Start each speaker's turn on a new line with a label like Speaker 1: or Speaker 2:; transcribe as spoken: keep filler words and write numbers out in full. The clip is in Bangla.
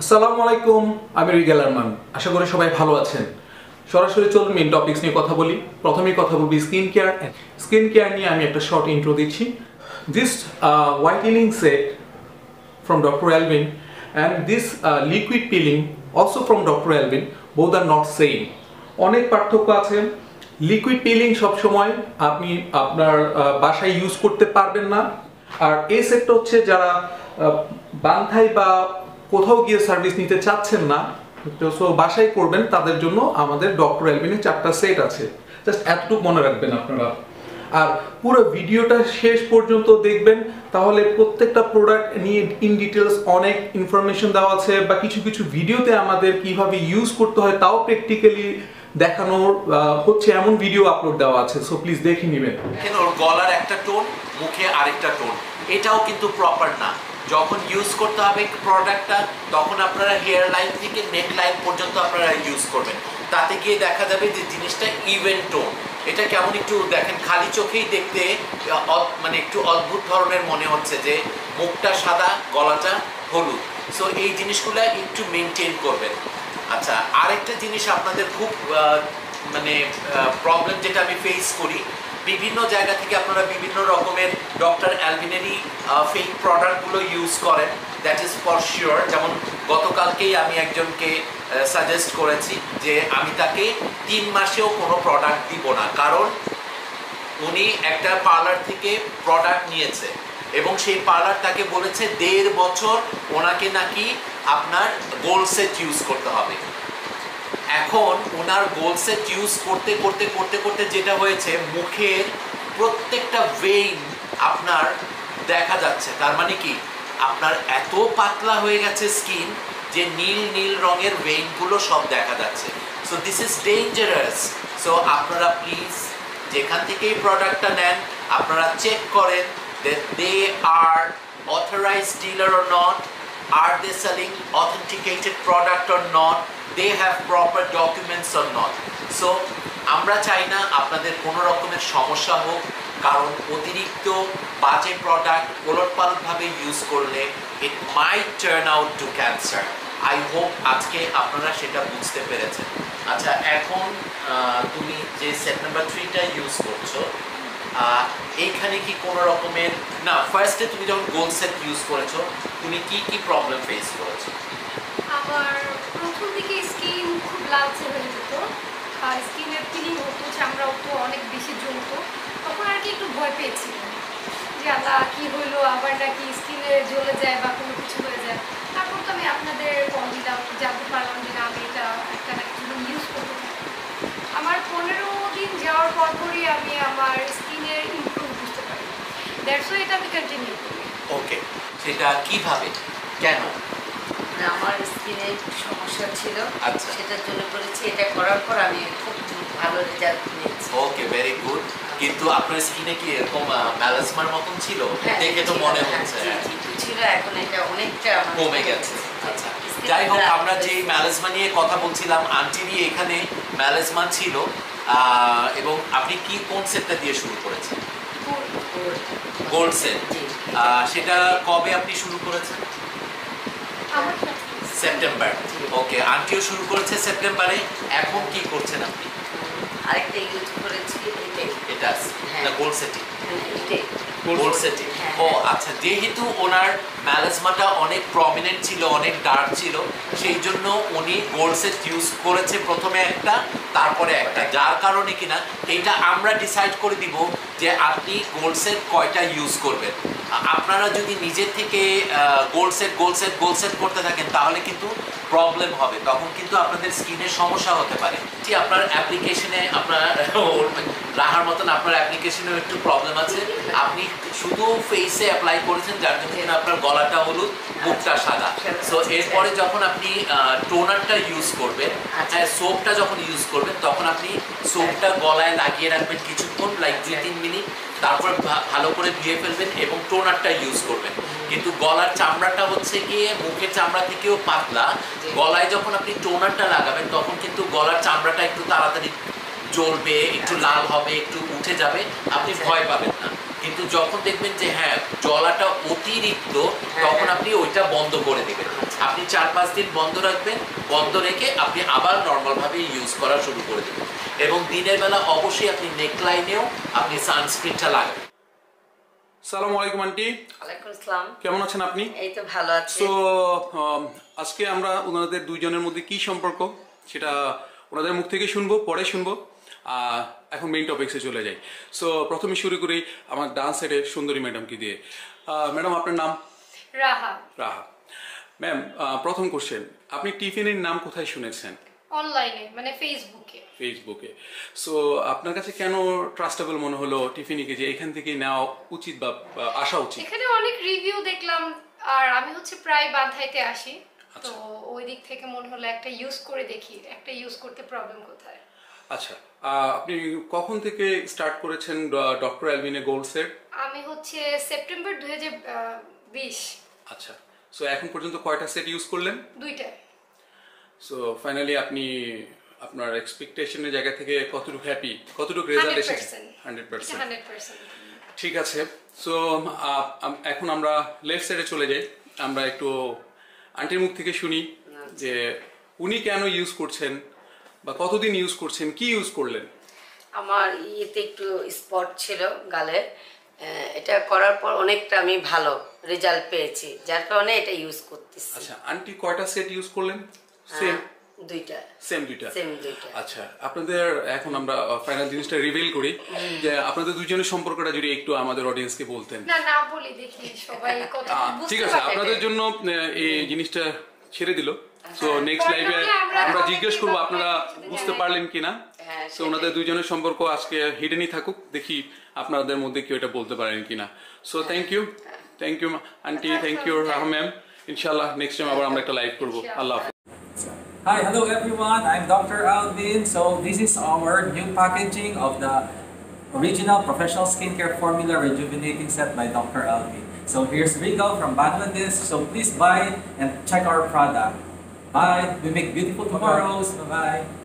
Speaker 1: আসসালামু আলাইকুম, আমি রিগাল আরমান। আশা করি সবাই ভালো আছেন। সরাসরি চলুন মেইন টপিকস নিয়ে কথা বলি। প্রথমেই কথা বলবি স্কিন কেয়ার। স্কিন কেয়ার নিয়ে আমি একটা শর্ট ইন্ট্রো দিচ্ছি। This whitening set from Doctor Alvin and this uh, liquid peeling also from Doctor Alvin, both are not same. অনেক পার্থক্য আছে। লিকুইড পিলিং সব সময় আপনি আপনার বাসায় ইউজ করতে পারবেন না, আর এই সেটটা হচ্ছে যারা বান্ধাই বা কোথাও গিয়ে সার্ভিস নিতে চাচ্ছেন না, সো বাসায় করবেন, তাদের জন্য আমাদের ডক্টর অ্যালভিনের চারটা সেট আছে। জাস্ট এতটুকু মনে রাখবেন আপনারা, আর পুরো ভিডিওটা শেষ পর্যন্ত দেখবেন, তাহলে প্রত্যেকটা প্রোডাক্ট নিয়ে ইন ডিটেলস অনেক ইনফরমেশন দেওয়া আছে, বা কিছু কিছু ভিডিওতে আমাদের কিভাবে ইউজ করতে হয় তাও প্র্যাকটিক্যালি দেখানো হচ্ছে, এমন ভিডিও আপলোড দেওয়া আছে। সো প্লিজ দেখে নেবেন।
Speaker 2: কেন ওর গলার একটা টোন, মুখে আরেকটা টোন, এটাও কিন্তু প্রপার না। যখন ইউজ করতে হবে প্রোডাক্টটা, তখন আপনারা হেয়ার লাইন থেকে নেক লাইন পর্যন্ত আপনারা ইউজ করবেন। তাতে গিয়ে দেখা যাবে যে জিনিসটা ইভেন টোন। এটা কেমন একটু দেখেন, খালি চোখেই দেখতে মানে একটু অদ্ভুত ধরনের মনে হচ্ছে যে মুখটা সাদা, গলাটা হলুদ। সো এই জিনিসগুলো একটু মেনটেন করবেন। আচ্ছা, আরেকটা জিনিস আপনাদের খুব মানে প্রবলেম যেটা আমি ফেস করি, বিভিন্ন জায়গা থেকে আপনারা বিভিন্ন রকমের ডক্টর অ্যালভিনেরই ফেক প্রোডাক্টগুলো ইউজ করেন। That is for sure. যেমন গতকালকেই আমি একজনকে সাজেস্ট করেছি যে আমি তাকে তিন মাসেও কোনো প্রোডাক্ট দিব না, কারণ উনি একটা পার্লার থেকে প্রোডাক্ট নিয়েছে এবং সেই পার্লার তাকে বলেছে দেড় বছর ওনাকে নাকি আপনার গোল্ড সেট ইউজ করতে হবে। এখন ওনার গোল্ড সেট ইউজ করতে করতে করতে করতে যেটা হয়েছে, মুখের প্রত্যেকটা ভেইন আপনার দেখা যাচ্ছে। তার মানে কি, আপনার এত পাতলা হয়ে গেছে স্কিন যে নীল নীল রঙের ভেইনগুলো সব দেখা যাচ্ছে। So this is dangerous. So আপনারা প্লিজ যেখান থেকে এই প্রোডাক্টটা নেন, আপনারা চেক করেন that they are authorized dealer or not, are they selling authenticated product or not, they have proper documents or not. So আমরা চাই না আপনাদের কোনো রকমের সমস্যা হোক, কারণ অতিরিক্ত বাজে প্রোডাক্ট ওলটপালটভাবে ইউজ করলে it might turn out to cancer. I hope আজকে আপনারা সেটা বুঝতে পেরেছেন। আচ্ছা, এখন তুমি যে সেট নাম্বার থ্রিটা ইউজ করছো, এইখানে কি কোনো রকমের না, ফার্স্টে তুমি যখন গোল্ড সেট ইউজ করেছো, তুমি কি কি প্রবলেম ফেস করেছো?
Speaker 3: আমার প্রথম দিকে স্কিন খুব লালচে হয়ে যেত, আর স্কিনের পিলিং হতো, চামড়া হতো, অনেক বেশি জ্বলতো। তখন আর কি একটু ভয় পেয়েছিলাম যে আল্লাহ কী হইলো, আবার নাকি স্কিনে জ্বলে যায় বা কোনো কিছু হয়ে যায়। তারপর তো আমি আপনাদের কল দিলাম, জানতে পারলাম যে না, আমি এটা একটা না কিছু ইউজ করতে থাকি। আমার পনেরো দিন যাওয়ার পর পরই আমি আমার স্কিনের ইমপ্রুভ বুঝতে পারি। দ্যাটস ওয়াই এটা আমি কন্টিনিউ করি।
Speaker 2: ওকে, সেটা কিভাবে, কেন?
Speaker 4: আমার স্কিনে সমস্যা ছিল,
Speaker 2: আচ্ছা,
Speaker 4: সেটার জন্য করেছি। এটা করার পর আমি খুব ভালো রেজাল্ট পেয়েছি।
Speaker 2: Okay, very good. কিন্তু আপনার স্কিনে কি এরকম ম্যালাজমার মতন ছিল? দেখে তো মনে হচ্ছে
Speaker 4: ছিল, এখন এটা অনেকটা
Speaker 2: কমে গেছে। আচ্ছা, যাই হোক, আমরা যে ম্যালাজমা নিয়ে কথা বলছিলাম, আন্টিরই এখানে ম্যালাজমা ছিল, এবং আপনি কি কোন সেটটা দিয়ে শুরু করেছেন? Gold set. সেটা কবে আপনি শুরু করেছেন? সেপ্টেম্বর। ওকে, আন্টিও শুরু করেছে সেপ্টেম্বরে। এখন কি করছেন আপনি?
Speaker 4: আরেকটা ইউজ করেছি,
Speaker 2: এটা না গোল্ড সেটিং,
Speaker 4: এটাই
Speaker 2: গোল্ড সেটিং। ও আচ্ছা, যেহেতু ওনার ম্যালাজমাটা অনেক প্রমিনেন্ট ছিল, অনেক ডার্ক ছিল, সেই জন্য উনি গোল্ড সেট ইউজ করেছে প্রথমে একটা, তারপরে একটা, যার কারণে কিনা এটা আমরা ডিসাইড করে দিব যে আপনি গোল্ড সেট কয়টা ইউজ করবেন। আপনারা যদি নিজের থেকে gold set gold set gold set করতে থাকেন, তাহলে কিন্তু প্রবলেম হবে, তখন কিন্তু আপনাদের স্কিনের সমস্যা হতে পারে। ঠিক আপনার অ্যাপ্লিকেশনে, আপনার রাহার মতন আপনার অ্যাপ্লিকেশনেও একটু প্রবলেম আছে। আপনি শুধু ফেসে অ্যাপ্লাই করেছেন, যার জন্য আপনার গলাটা হলুদ, মুখটা সাদা। সো এরপরে যখন আপনি টোনারটা ইউজ করবেন, হ্যাঁ, সোপটা যখন ইউজ করবেন, তখন আপনি সোপটা গলায় লাগিয়ে রাখবেন কিছুক্ষণ, লাইক দুই তিন মিনিট, তারপর ভালো করে ধুয়ে ফেলবেন এবং টোনারটা ইউজ করবেন। কিন্তু গলার চামড়াটা হচ্ছে গিয়ে মুখের চামড়া থেকেও পাতলা। গলায় যখন আপনি টোনারটা লাগাবেন, তখন কিন্তু গলার চামড়াটা একটু তাড়াতাড়ি জ্বলবে, একটু লাল হবে, একটু উঠে যাবে, আপনি ভয় পাবেন না। কিন্তু যখন দেখবেন যে হ্যাঁ জ্বলাটা অতিরিক্ত, তখন আপনি ওইটা বন্ধ করে দিবেন। আপনি চার পাঁচ দিন বন্ধ রাখবেন, বন্ধ রেখে আপনি আবার নর্মালভাবে ইউজ করা শুরু করে দেবেন। এবং দিনের বেলা অবশ্যই আপনি নেকলাইনেও আপনি সানস্ক্রিনটা লাগাবেন।
Speaker 1: সালামু আলাইকুম আন্টি,
Speaker 4: ওয়ালাইকুম আসসালাম।
Speaker 1: কেমন আছেন আপনি?
Speaker 4: এই তো ভালো আছি।
Speaker 1: সো আজকে আমরা ওনাদের দুইজনের মধ্যে কি সম্পর্ক সেটা ওনাদের মুখ থেকে শুনবো, পরে শুনবো। আহ, এখন মেইন টপিক্সে চলে যাই। সো প্রথমে শুরু করি আমার ডান সাইডে সুন্দরী ম্যাডামকে দিয়ে। ম্যাডাম আপনার নাম?
Speaker 3: রাহা।
Speaker 1: রাহা ম্যাম, প্রথম কোশ্চেন, আপনি টিফিনের নাম কোথায় শুনেছেন?
Speaker 3: অনলাইনে, মানে ফেসবুকে।
Speaker 1: ফেসবুকে। সো আপনার কাছে কেন ট্রাস্টেবল মনে হলো টিফিনিকে যে এখান থেকে নেওয়া উচিত বা বা আসা উচিত?
Speaker 3: এখানে অনেক রিভিউ দেখলাম, আর আমি হচ্ছে প্রায় বান্ধাইতে আসি, তো ওই দিক থেকে মনে হলো একটা ইউজ করে দেখি, একটা ইউজ করতে প্রবলেম কোথায়।
Speaker 1: আচ্ছা, আহ, আপনি কখন থেকে স্টার্ট করেছেন ডক্টর অ্যালভিনে গোল্ড সেট?
Speaker 3: আমি হচ্ছে সেপ্টেম্বর দুই হাজার বিশ।
Speaker 1: আচ্ছা, সো এখন পর্যন্ত কয়টা সেট ইউজ করলেন?
Speaker 3: দুইটা।
Speaker 1: সো ফাইনালি আপনি আপনার এক্সপেকটেশনের জায়গা থেকে কতটুকু হ্যাপি, কতটুকু রেজাল্ট এসেছে? Hundred percent.
Speaker 3: Hundred percent.
Speaker 1: ঠিক আছে। সো এখন আমরা লেফট সাইডে চলে যাই। আমরা একটু আন্টির মুখ থেকে শুনি যে উনি কেন ইউজ করছেন বা কতদিন ইউজ করছেন, কি ইউজ করলেন?
Speaker 4: আমার ইয়েতে একটু স্পট ছিল গালে, আহ, এটা করার পর অনেকটা আমি ভালো রেজাল্ট পেয়েছি, যার কারণে এটা ইউজ করতেছি।
Speaker 1: আচ্ছা, আন্টি কয়টা সেট ইউজ করলেন? সেম
Speaker 4: দুইটা।
Speaker 1: সেম দুইটা।
Speaker 4: সেম দুইটা।
Speaker 1: আচ্ছা, আপনাদের এখন আমরা ফাইনাল জিনিসটা রিভিল করি যে আপনাদের দুজনের সম্পর্কটা যদি একটু আমাদের অডিয়েন্সকে বলতেন।
Speaker 3: না না বলি, দেখি সবাই কত বুঝতে
Speaker 1: ঠিক আছে,
Speaker 3: পারে।
Speaker 1: আপনাদের জন্য আহ, এই জিনিসটা ছেড়ে দিল। সো নেক্সট
Speaker 3: পরে
Speaker 1: লাইভে
Speaker 3: নাহলে আমরা
Speaker 1: আমরা
Speaker 3: comment
Speaker 1: জিজ্ঞেস করবো
Speaker 3: কিংবা
Speaker 1: আপনারা
Speaker 3: কিছু
Speaker 1: বুঝতে
Speaker 3: জানাই।
Speaker 1: পারলেন কিনা।
Speaker 4: হ্যাঁ,
Speaker 1: সো ওনাদের দুজনের সম্পর্ক আজকে হিডেনই থাকুক, দেখি আপনাদের মধ্যে কেউ এটা বলতে পারেন কিনা। So thank you, thank you aunty, thank you Raha ma'am. ইনশাআল্লাহ নেক্সট টাইম আবার আমরা একটা লাইভ করবো। আল্লাহ হাফেজ।
Speaker 5: Hi, hello everyone. I'm Doctor Alvin. So this is our new packaging of the original professional skincare formula rejuvenating set by Doctor Alvin. So here's Rigo from Bangladesh. So please buy and check our product. Bye. We make beautiful tomorrows. Bye bye.